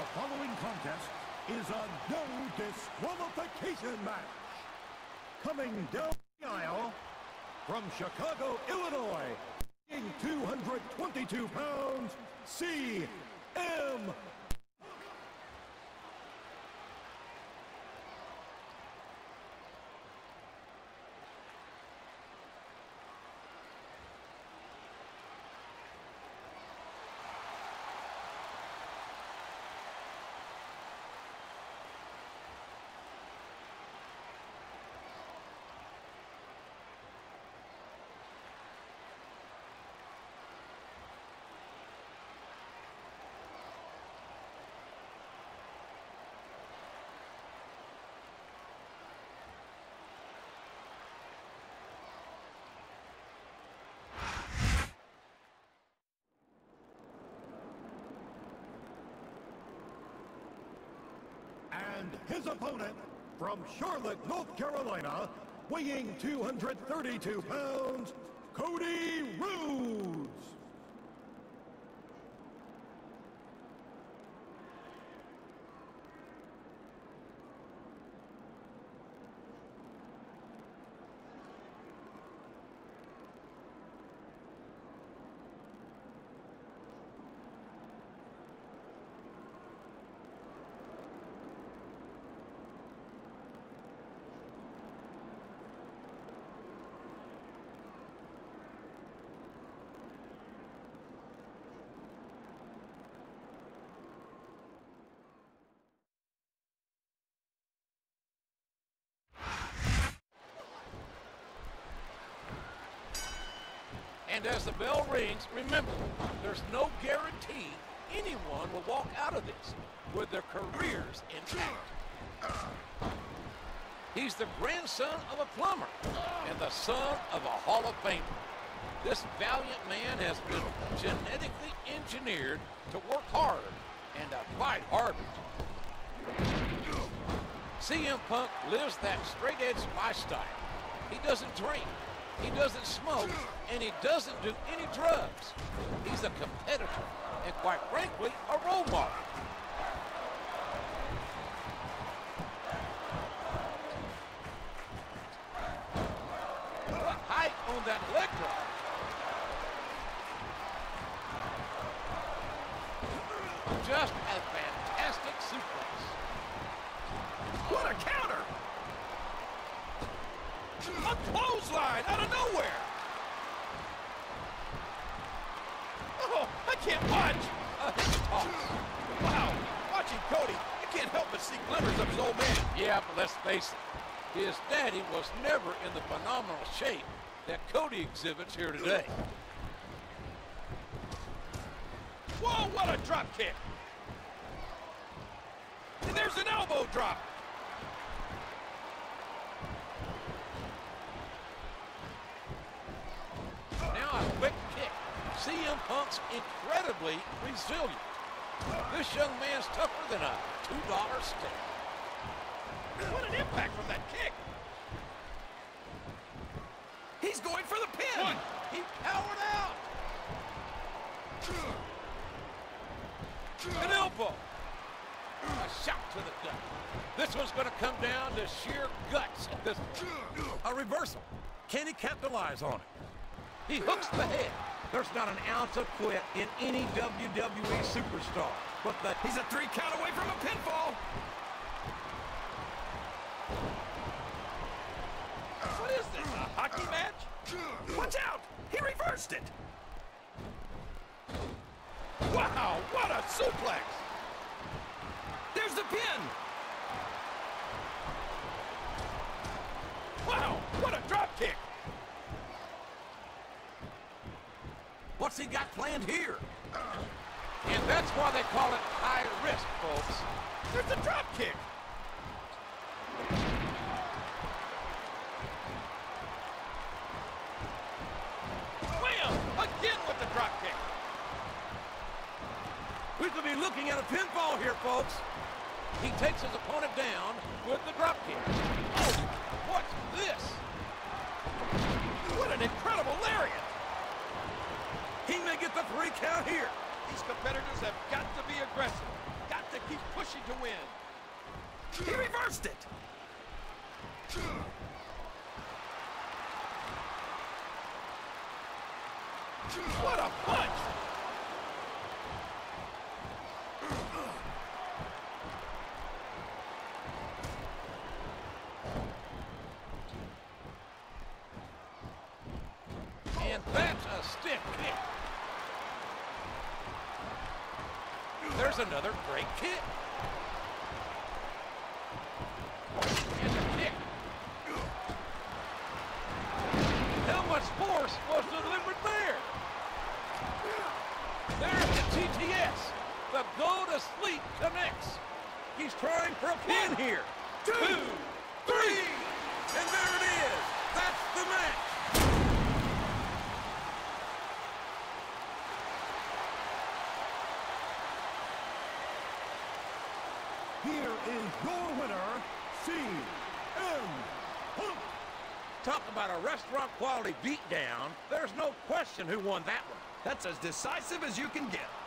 The following contest is a no disqualification match. Coming down the aisle from Chicago, Illinois, weighing 222 pounds, CM. And his opponent from Charlotte, North Carolina, weighing 232 pounds, Cody Rhodes. And as the bell rings, remember, there's no guarantee anyone will walk out of this with their careers intact. He's the grandson of a plumber and the son of a Hall of Famer. This valiant man has been genetically engineered to work hard and to fight harder. CM Punk lives that straight-edge lifestyle. He doesn't drink, he doesn't smoke, and he doesn't do any drugs. He's a competitor and, quite frankly, a role model. What height on that leg drop. Just a fantastic suplex. What a counter! A clothesline out of nowhere! Oh, I can't watch! A hip toss. Wow, watching Cody, you can't help but see glimmers of his old man. Yeah, but let's face it, his daddy was never in the phenomenal shape that Cody exhibits here today. Whoa, what a drop kick! And there's an elbow drop! Now a quick kick. CM Punk's incredibly resilient. This young man's tougher than a $2 steak. What an impact from that kick! He's going for the pin! One. He powered out. An elbow. A shot to the gut. This one's going to come down to sheer guts at this point. A reversal. Can he capitalize on it? He hooks the head. There's not an ounce of quit in any WWE superstar. But He's a 3 count away from a pinfall! What is this, a hockey match? Watch out! He reversed it! Wow, what a suplex! There's the pin! Wow, what a drop kick! what's he got planned here? And that's why they call it high risk, folks. There's a drop kick! Wham! Again with the drop kick! We could be looking at a pinfall here, folks. He takes his opponent down with the drop kick. Oh, what's this? What an incredible lariat! He may get the 3 count here. These competitors have got to be aggressive. Got to keep pushing to win. He reversed it. What a punch! And that's a stiff kick. There's another great kick. And a kick. How much force was delivered there? There's the TTS. The go to sleep connects. He's trying for a pin here. 2, 3, and there it is. That's the match. Here is your winner, CM Punk. Talk about a restaurant quality beatdown. There's no question who won that one. That's as decisive as you can get.